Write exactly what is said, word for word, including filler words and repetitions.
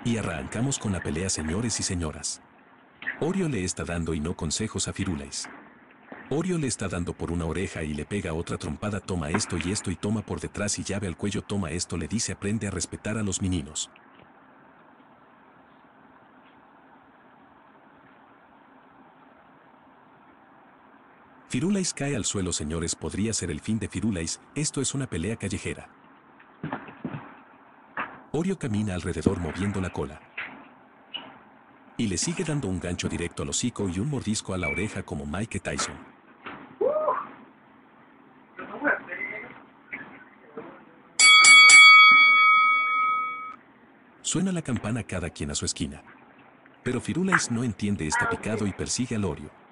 Y arrancamos con la pelea, señores y señoras. Oreo le está dando y no consejos a Firulais. Oreo le está dando por una oreja y le pega otra trompada, toma esto y esto y toma por detrás y llave al cuello, toma esto, le dice aprende a respetar a los meninos. Firulais cae al suelo, señores, podría ser el fin de Firulais, esto es una pelea callejera. Oreo camina alrededor moviendo la cola. Y le sigue dando un gancho directo al hocico y un mordisco a la oreja como Mike Tyson. Suena la campana, cada quien a su esquina. Pero Firulais no entiende este picado y persigue al Oreo.